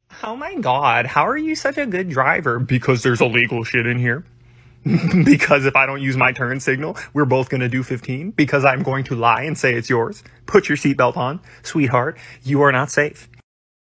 Oh my god, how are you such a good driver? Because there's illegal shit in here. Because if I don't use my turn signal, we're both gonna do 15. Because I'm going to lie and say it's yours. Put your seatbelt on. Sweetheart, you are not safe.